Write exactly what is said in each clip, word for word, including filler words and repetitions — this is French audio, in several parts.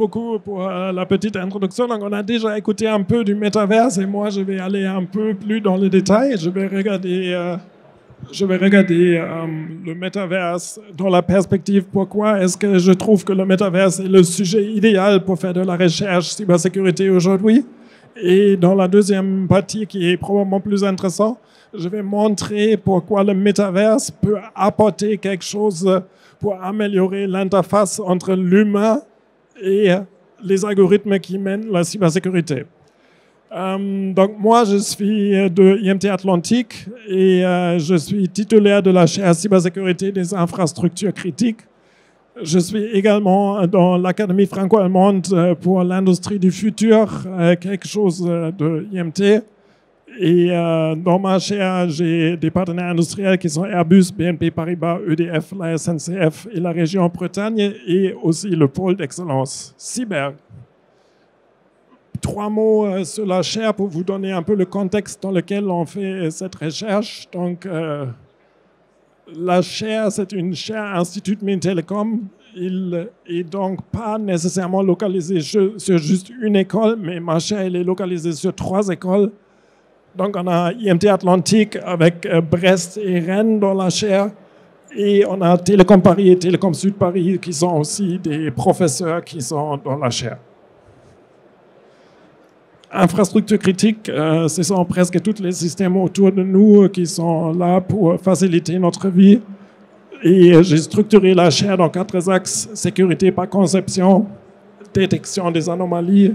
beaucoup pour euh, la petite introduction. Donc, on a déjà écouté un peu du métaverse et moi, je vais aller un peu plus dans le détail. Je vais regarder, euh, je vais regarder euh, le métaverse dans la perspective pourquoi est-ce que je trouve que le métaverse est le sujet idéal pour faire de la recherche cybersécurité aujourd'hui. Et dans la deuxième partie, qui est probablement plus intéressante, je vais montrer pourquoi le métaverse peut apporter quelque chose pour améliorer l'interface entre l'humain et les algorithmes qui mènent la cybersécurité. Euh, donc moi, je suis de I M T Atlantique et euh, je suis titulaire de la chaire cybersécurité des infrastructures critiques. Je suis également dans l'Académie franco-allemande pour l'industrie du futur, euh, quelque chose de I M T. Et euh, dans ma chaire, j'ai des partenaires industriels qui sont Airbus, B N P Paribas, E D F, la S N C F et la région Bretagne, et aussi le pôle d'excellence cyber. Trois mots euh, sur la chaire pour vous donner un peu le contexte dans lequel on fait cette recherche. Donc, euh, la chaire, c'est une chaire Institut Mines Télécom. Il est donc pas nécessairement localisé sur, sur juste une école, mais ma chaire elle est localisée sur trois écoles. Donc, on a I M T Atlantique avec Brest et Rennes dans la chaire. Et on a Télécom Paris et Télécom Sud Paris qui sont aussi des professeurs qui sont dans la chaire. Infrastructure critique, euh, ce sont presque tous les systèmes autour de nous qui sont là pour faciliter notre vie. Et j'ai structuré la chaire dans quatre axes: sécurité par conception, détection des anomalies,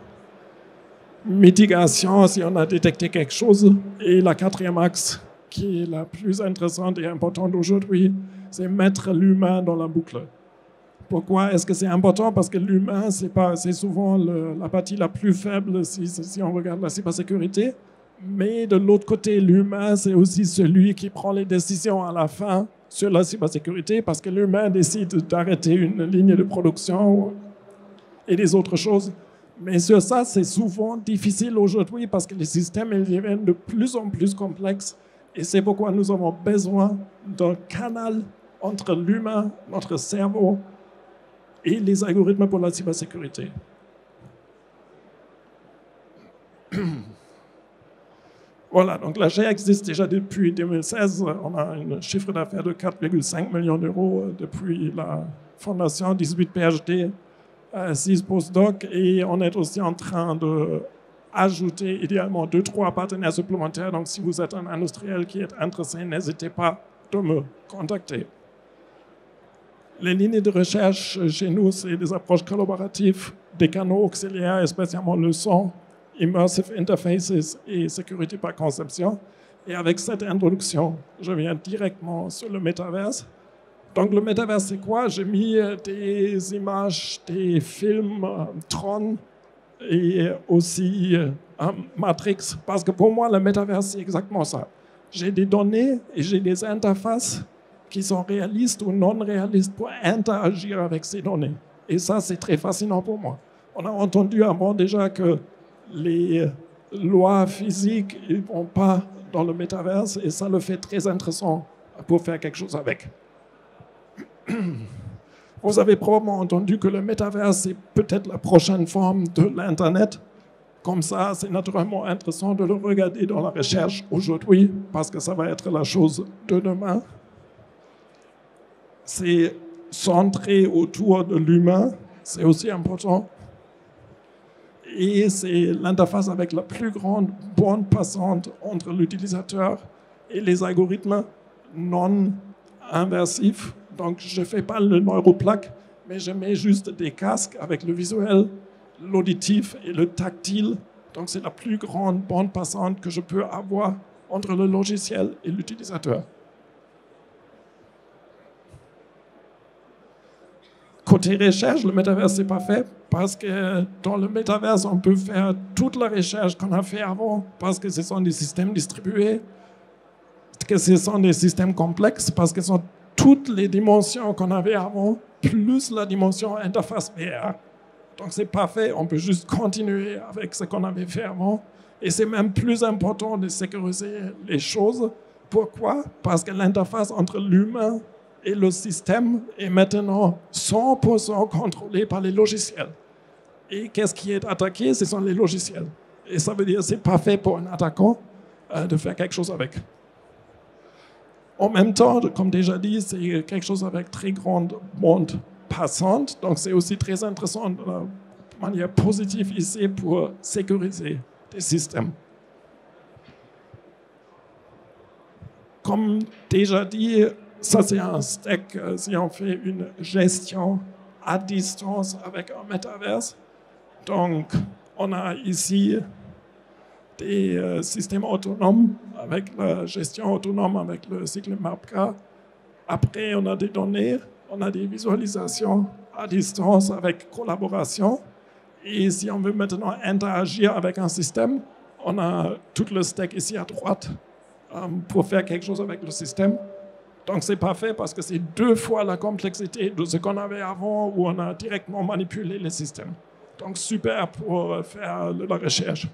mitigation si on a détecté quelque chose, et la quatrième axe, qui est la plus intéressante et importante aujourd'hui, c'est mettre l'humain dans la boucle. Pourquoi est-ce que c'est important? Parce que l'humain, c'est pas, c'est souvent le, la partie la plus faible si, si on regarde la cybersécurité, mais de l'autre côté, l'humain, c'est aussi celui qui prend les décisions à la fin sur la cybersécurité, parce que l'humain décide d'arrêter une ligne de production et des autres choses. Mais sur ça, c'est souvent difficile aujourd'hui parce que les systèmes ils deviennent de plus en plus complexes. Et c'est pourquoi nous avons besoin d'un canal entre l'humain, notre cerveau, et les algorithmes pour la cybersécurité. Voilà, donc la chaire existe déjà depuis deux mille seize. On a un chiffre d'affaires de quatre virgule cinq millions d'euros depuis la fondation, dix-huit P H D. six postdocs, et on est aussi en train d'ajouter idéalement deux, trois partenaires supplémentaires. Donc, si vous êtes un industriel qui est intéressé, n'hésitez pas de me contacter. Les lignes de recherche chez nous, c'est des approches collaboratives, des canaux auxiliaires, et spécialement le son, immersive interfaces et sécurité par conception. Et avec cette introduction, je viens directement sur le métaverse. Donc le métaverse, c'est quoi? J'ai mis des images, des films, euh, Tron et aussi euh, Matrix, parce que pour moi, le métaverse, c'est exactement ça. J'ai des données et j'ai des interfaces qui sont réalistes ou non réalistes pour interagir avec ces données. Et ça, c'est très fascinant pour moi. On a entendu avant déjà que les lois physiques ne vont pas dans le métaverse, et ça le fait très intéressant pour faire quelque chose avec. Vous avez probablement entendu que le métaverse, c'est peut-être la prochaine forme de l'Internet. Comme ça, c'est naturellement intéressant de le regarder dans la recherche aujourd'hui, parce que ça va être la chose de demain. C'est centré autour de l'humain, c'est aussi important. Et c'est l'interface avec la plus grande bande passante entre l'utilisateur et les algorithmes non inversifs. Donc, je ne fais pas le neuroplaque, mais je mets juste des casques avec le visuel, l'auditif et le tactile. Donc, c'est la plus grande bande passante que je peux avoir entre le logiciel et l'utilisateur. Côté recherche, le métaverse, c'est pas fait parce que dans le métaverse, on peut faire toute la recherche qu'on a fait avant parce que ce sont des systèmes distribués, que ce sont des systèmes complexes parce que ce sont toutes les dimensions qu'on avait avant, plus la dimension interface V R. Donc, c'est pas fait, on peut juste continuer avec ce qu'on avait fait avant. Et c'est même plus important de sécuriser les choses. Pourquoi? Parce que l'interface entre l'humain et le système est maintenant cent pour cent contrôlée par les logiciels. Et qu'est-ce qui est attaqué? Ce sont les logiciels. Et ça veut dire que ce n'est pas fait pour un attaquant euh, de faire quelque chose avec. En même temps, comme déjà dit, c'est quelque chose avec très grande bande passante. Donc c'est aussi très intéressant de manière positive ici pour sécuriser des systèmes. Comme déjà dit, ça c'est un stack, si on fait une gestion à distance avec un métaverse. Donc on a ici des euh, systèmes autonomes avec la gestion autonome avec le cycle MapK. Après, on a des données, on a des visualisations à distance avec collaboration. Et si on veut maintenant interagir avec un système, on a tout le stack ici à droite euh, pour faire quelque chose avec le système. Donc c'est parfait parce que c'est deux fois la complexité de ce qu'on avait avant où on a directement manipulé les systèmes. Donc super pour faire de la recherche.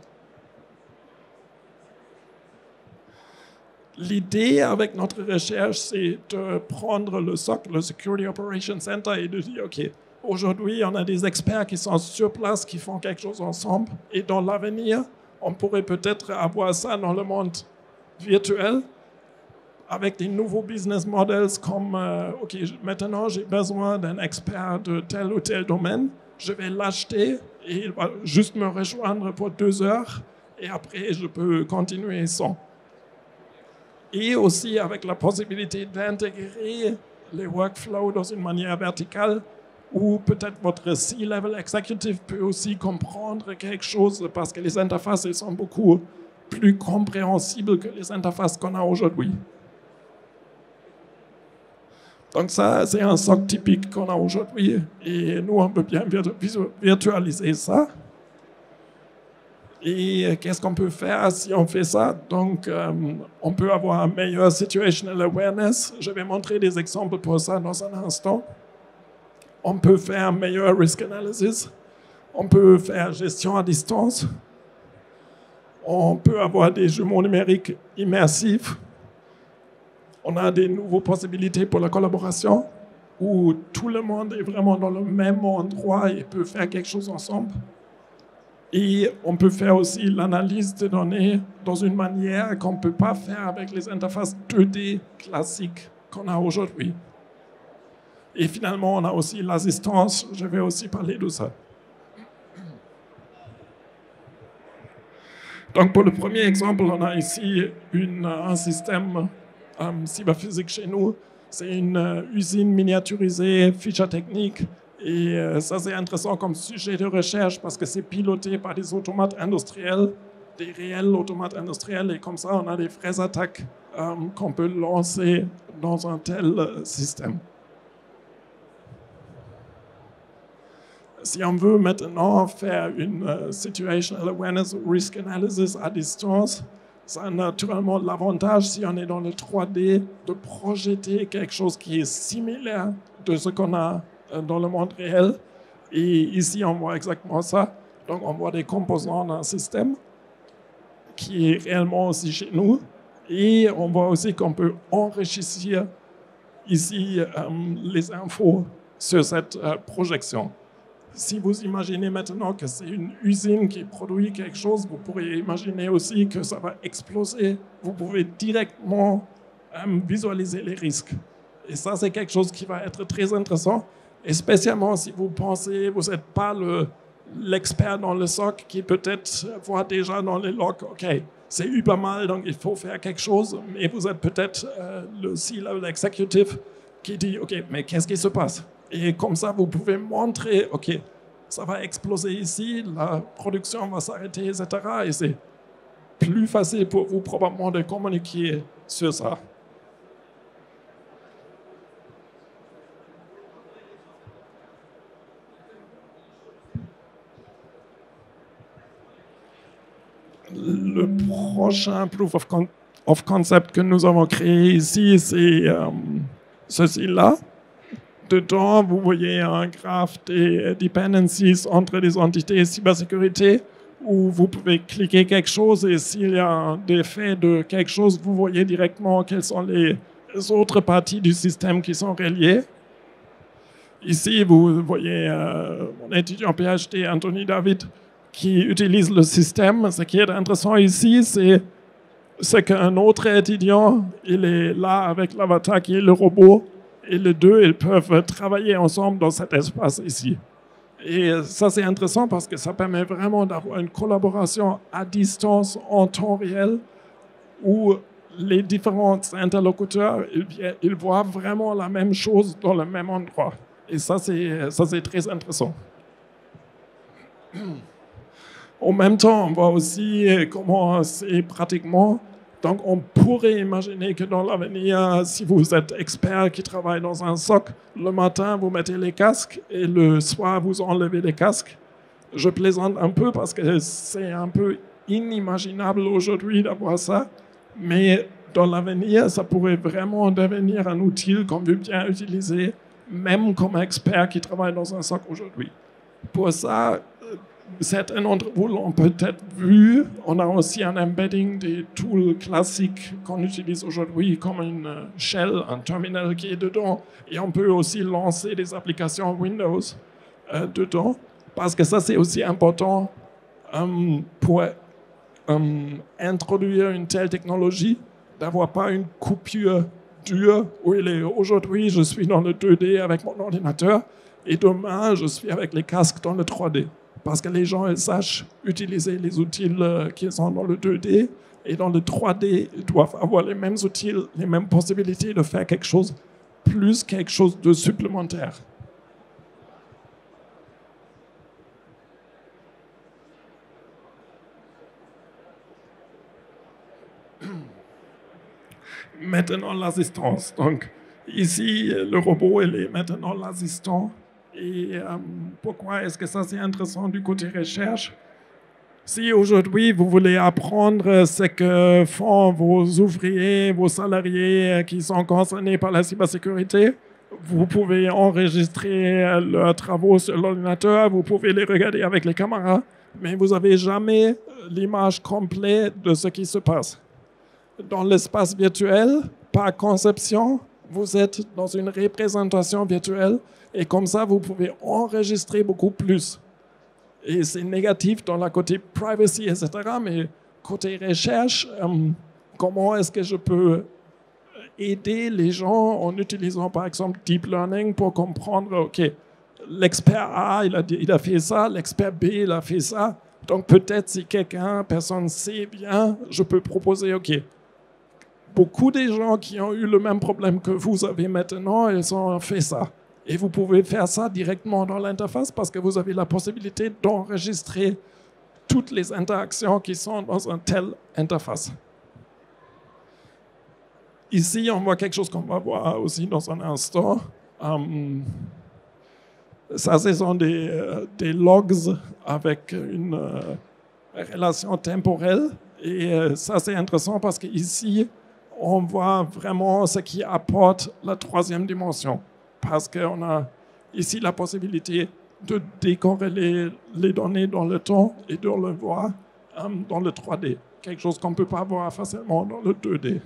L'idée avec notre recherche, c'est de prendre le S O C, le Security Operations Center, et de dire, OK, aujourd'hui, on a des experts qui sont sur place, qui font quelque chose ensemble, et dans l'avenir, on pourrait peut-être avoir ça dans le monde virtuel, avec des nouveaux business models comme, euh, OK, maintenant, j'ai besoin d'un expert de tel ou tel domaine, je vais l'acheter, et il va juste me rejoindre pour deux heures, et après, je peux continuer sans. Et aussi avec la possibilité d'intégrer les workflows dans une manière verticale où peut-être votre C-level executive peut aussi comprendre quelque chose parce que les interfaces elles sont beaucoup plus compréhensibles que les interfaces qu'on a aujourd'hui. Donc ça, c'est un S O C typique qu'on a aujourd'hui et nous, on peut bien virtualiser ça. Et qu'est-ce qu'on peut faire si on fait ça? Donc, euh, on peut avoir un meilleur situational awareness. Je vais montrer des exemples pour ça dans un instant. On peut faire un meilleur risk analysis. On peut faire gestion à distance. On peut avoir des jumeaux numériques immersifs. On a des nouvelles possibilités pour la collaboration où tout le monde est vraiment dans le même endroit et peut faire quelque chose ensemble. Et on peut faire aussi l'analyse des données dans une manière qu'on ne peut pas faire avec les interfaces deux D classiques qu'on a aujourd'hui. Et finalement, on a aussi l'assistance. Je vais aussi parler de ça. Donc, pour le premier exemple, on a ici une, un système um, cyberphysique chez nous. C'est une uh, usine miniaturisée, feature technique. Et euh, ça, c'est intéressant comme sujet de recherche parce que c'est piloté par des automates industriels, des réels automates industriels. Et comme ça, on a des vraies attaques euh, qu'on peut lancer dans un tel euh, système. Si on veut maintenant faire une uh, situational awareness risk analysis à distance, ça a naturellement l'avantage, si on est dans le trois D, de projeter quelque chose qui est similaire de ce qu'on a dans le monde réel. Et ici, on voit exactement ça. Donc, on voit des composants d'un système qui est réellement aussi chez nous. Et on voit aussi qu'on peut enrichir ici euh, les infos sur cette euh, projection. Si vous imaginez maintenant que c'est une usine qui produit quelque chose, vous pourriez imaginer aussi que ça va exploser. Vous pouvez directement euh, visualiser les risques. Et ça, c'est quelque chose qui va être très intéressant. Et spécialement si vous pensez, vous n'êtes pas le, l'expert dans le S O C qui peut-être voit déjà dans les logs, OK, c'est hyper mal, donc il faut faire quelque chose, mais vous êtes peut-être euh, le C-level executive qui dit, OK, mais qu'est-ce qui se passe? Et comme ça, vous pouvez montrer, OK, ça va exploser ici, la production va s'arrêter, et cetera. Et c'est plus facile pour vous probablement de communiquer sur ça. Le prochain proof of, con of concept que nous avons créé ici, c'est euh, ceci-là. Dedans, vous voyez un graphe des dependencies entre les entités cybersécurité où vous pouvez cliquer quelque chose et s'il y a un défait de quelque chose, vous voyez directement quelles sont les autres parties du système qui sont reliées. Ici, vous voyez euh, mon étudiant PhD, Anthony David, qui utilise le système. Ce qui est intéressant ici, c'est c'est qu'un autre étudiant, il est là avec l'avatar qui est le robot, et les deux, ils peuvent travailler ensemble dans cet espace ici. Et ça, c'est intéressant parce que ça permet vraiment d'avoir une collaboration à distance, en temps réel, où les différents interlocuteurs, ils, ils voient vraiment la même chose dans le même endroit. Et ça, c'est, ça, c'est très intéressant. En même temps, on voit aussi comment c'est pratiquement. Donc, on pourrait imaginer que dans l'avenir, si vous êtes expert qui travaille dans un S O C, le matin, vous mettez les casques et le soir, vous enlevez les casques. Je plaisante un peu parce que c'est un peu inimaginable aujourd'hui d'avoir ça, mais dans l'avenir, ça pourrait vraiment devenir un outil qu'on veut bien utiliser, même comme expert qui travaille dans un S O C aujourd'hui. Pour ça, certains d'entre vous l'ont peut-être vu. On a aussi un embedding des tools classiques qu'on utilise aujourd'hui, comme une shell, un terminal qui est dedans. Et on peut aussi lancer des applications Windows euh, dedans, parce que ça, c'est aussi important euh, pour euh, introduire une telle technologie, d'avoir pas une coupure dure où il est aujourd'hui, je suis dans le deux D avec mon ordinateur, et demain, je suis avec les casques dans le trois D. Parce que les gens ils sachent utiliser les outils qui sont dans le deux D et dans le trois D, ils doivent avoir les mêmes outils, les mêmes possibilités de faire quelque chose, plus quelque chose de supplémentaire. Maintenant, l'assistance. Donc, ici, le robot, il est maintenant l'assistant. Et euh, pourquoi est-ce que ça c'est intéressant du côté recherche? Si aujourd'hui vous voulez apprendre ce que font vos ouvriers, vos salariés qui sont concernés par la cybersécurité, vous pouvez enregistrer leurs travaux sur l'ordinateur, vous pouvez les regarder avec les caméras, mais vous n'avez jamais l'image complète de ce qui se passe. Dans l'espace virtuel, par conception, vous êtes dans une représentation virtuelle et comme ça, vous pouvez enregistrer beaucoup plus. Et c'est négatif dans la côté privacy, et cetera. Mais côté recherche, euh, comment est-ce que je peux aider les gens en utilisant par exemple deep learning pour comprendre, OK, l'expert A, il a, il a fait ça, l'expert B, il a fait ça. Donc peut-être si quelqu'un, personne sait bien, je peux proposer, OK, beaucoup des gens qui ont eu le même problème que vous avez maintenant, ils ont fait ça. Et vous pouvez faire ça directement dans l'interface parce que vous avez la possibilité d'enregistrer toutes les interactions qui sont dans une telle interface. Ici, on voit quelque chose qu'on va voir aussi dans un instant. Um, ça, ce sont des, euh, des logs avec une euh, relation temporelle. Et euh, ça, c'est intéressant parce qu'ici, on voit vraiment ce qui apporte la troisième dimension. Parce qu'on a ici la possibilité de décorréler les données dans le temps et de le voir euh, dans le trois D. Quelque chose qu'on ne peut pas voir facilement dans le deux D.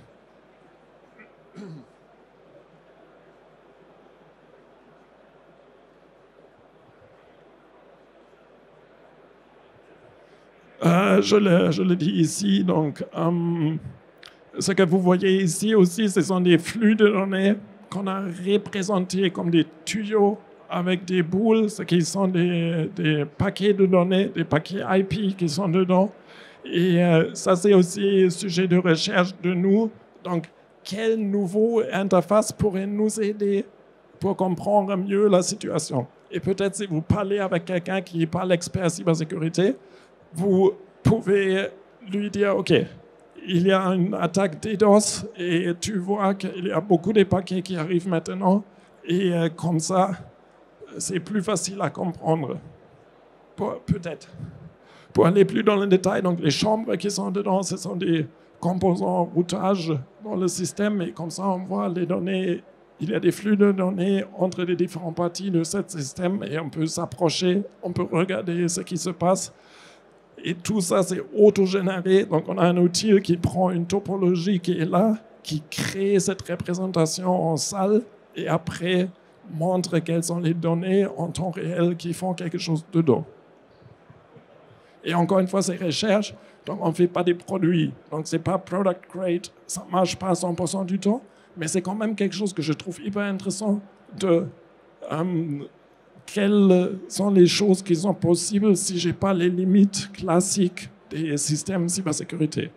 Euh, je, le, je le dis ici, donc euh, ce que vous voyez ici aussi, ce sont des flux de données qu'on a représentés comme des tuyaux avec des boules, ce qui sont des, des paquets de données, des paquets I P qui sont dedans. Et euh, ça, c'est aussi sujet de recherche de nous. Donc, quelle nouvelle interface pourrait nous aider pour comprendre mieux la situation? Et peut-être si vous parlez avec quelqu'un qui n'est pas l'expert cybersécurité, vous pouvez lui dire, OK, il y a une attaque DDoS et tu vois qu'il y a beaucoup de paquets qui arrivent maintenant et euh, comme ça, c'est plus facile à comprendre. Peut-être. Pour aller plus dans le détail, donc les chambres qui sont dedans, ce sont des composants routage dans le système et comme ça, on voit les données. Il y a des flux de données entre les différentes parties de ce système et on peut s'approcher, on peut regarder ce qui se passe. Et tout ça, c'est autogénéré. Donc, on a un outil qui prend une topologie qui est là, qui crée cette représentation en salle. Et après, montre quelles sont les données en temps réel qui font quelque chose dedans. Et encore une fois, ces recherches, donc on ne fait pas des produits, donc ce n'est pas product grade, ça ne marche pas à cent pour cent du temps, mais c'est quand même quelque chose que je trouve hyper intéressant de euh, quelles sont les choses qui sont possibles si je n'ai pas les limites classiques des systèmes de cybersécurité.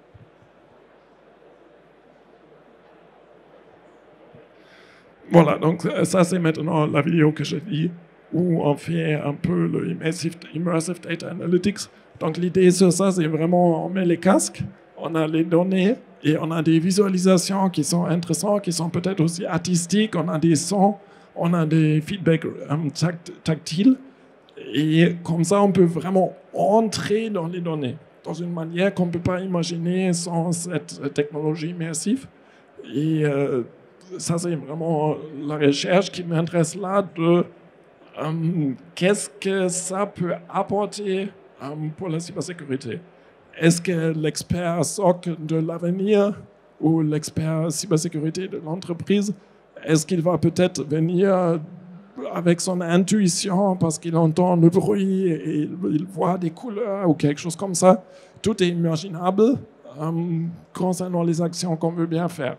Voilà, donc ça c'est maintenant la vidéo que je dis, où on fait un peu le immersive, immersive Data Analytics. Donc l'idée sur ça, c'est vraiment, on met les casques, on a les données, et on a des visualisations qui sont intéressantes, qui sont peut-être aussi artistiques, on a des sons, on a des feedbacks um, tact tactiles, et comme ça, on peut vraiment entrer dans les données, dans une manière qu'on ne peut pas imaginer sans cette technologie immersive. Et euh, ça, c'est vraiment la recherche qui m'intéresse là, de um, qu'est-ce que ça peut apporter um, pour la cybersécurité. Est-ce que l'expert S O C de l'avenir ou l'expert cybersécurité de l'entreprise, est-ce qu'il va peut-être venir avec son intuition parce qu'il entend le bruit et il voit des couleurs ou quelque chose comme ça? Tout est imaginable um, concernant les actions qu'on veut bien faire.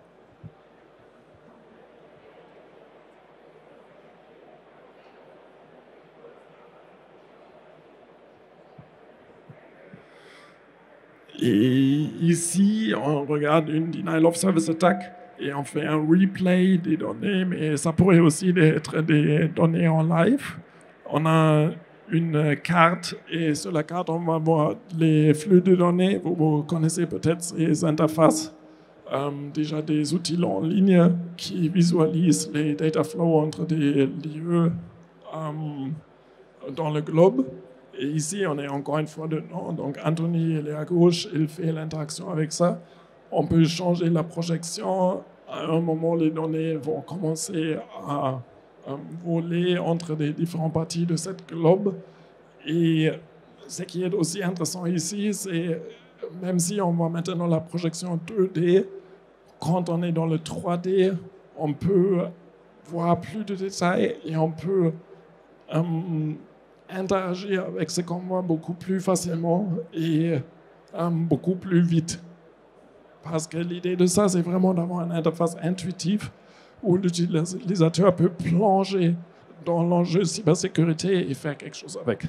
Et ici, on regarde une denial of service attack et on fait un replay des données, mais ça pourrait aussi être des données en live. On a une carte et sur la carte, on va voir les flux de données. Vous, vous connaissez peut-être ces interfaces, euh, déjà des outils en ligne qui visualisent les data flows entre des lieux euh, dans le globe. Et ici, on est encore une fois dedans. Donc, Anthony, il est à gauche, il fait l'interaction avec ça. On peut changer la projection. À un moment, les données vont commencer à, à voler entre les différentes parties de cette globe. Et ce qui est aussi intéressant ici, c'est même si on voit maintenant la projection deux D, quand on est dans le trois D, on peut voir plus de détails et on peut um, interagir avec ce qu'on voit beaucoup plus facilement et um, beaucoup plus vite. Parce que l'idée de ça, c'est vraiment d'avoir une interface intuitive où l'utilisateur peut plonger dans l'enjeu cybersécurité et faire quelque chose avec.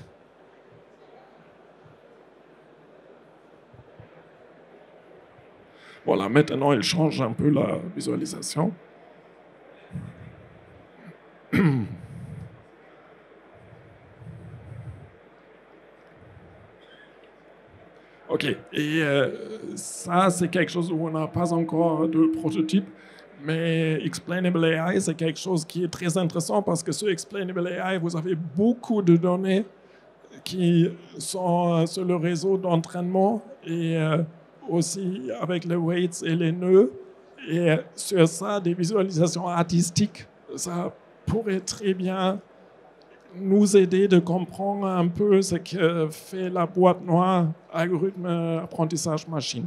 Voilà, maintenant, il change un peu la visualisation. OK, et euh, ça, c'est quelque chose où on n'a pas encore de prototype, mais Explainable A I, c'est quelque chose qui est très intéressant parce que sur Explainable A I, vous avez beaucoup de données qui sont sur le réseau d'entraînement et euh, aussi avec les weights et les nœuds. Et sur ça, des visualisations artistiques, ça pourrait très bien nous aider de comprendre un peu ce que fait la boîte noire algorithme apprentissage machine.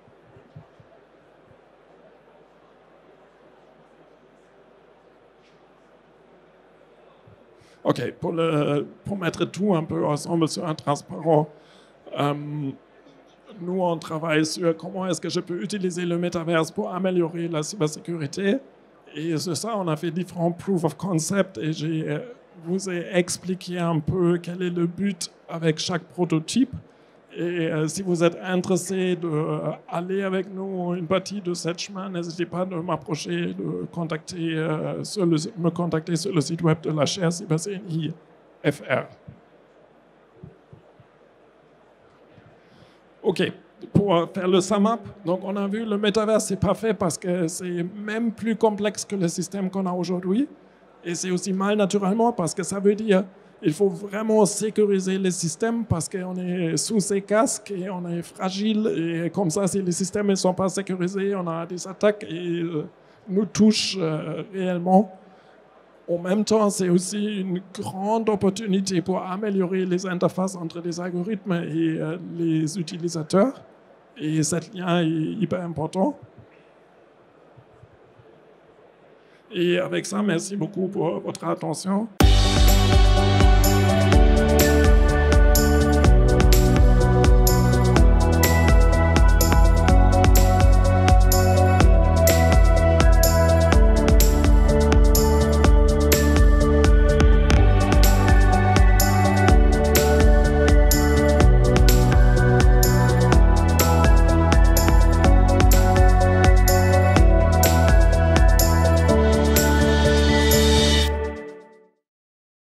OK, pour, le, pour mettre tout un peu ensemble sur un transparent, euh, nous on travaille sur comment est-ce que je peux utiliser le métaverse pour améliorer la cybersécurité. Et sur ça, on a fait différents proof of concept et j'ai vous ai expliqué un peu quel est le but avec chaque prototype. Et euh, si vous êtes intéressé d'aller euh, avec nous une partie de cette chemin, n'hésitez pas de m'approcher, de contacter, euh, sur le, me contacter sur le site web de la chaire CyberCNI F R. OK, pour faire le sum up, donc on a vu le métavers, c'est parfait parce que c'est même plus complexe que le système qu'on a aujourd'hui. Et c'est aussi mal naturellement parce que ça veut dire qu'il faut vraiment sécuriser les systèmes parce qu'on est sous ces casques et on est fragile. Et comme ça, si les systèmes ne sont pas sécurisés, on a des attaques et euh, nous touchent euh, réellement. En même temps, c'est aussi une grande opportunité pour améliorer les interfaces entre les algorithmes et euh, les utilisateurs. Et ce lien est hyper important. Et avec ça, merci beaucoup pour votre attention.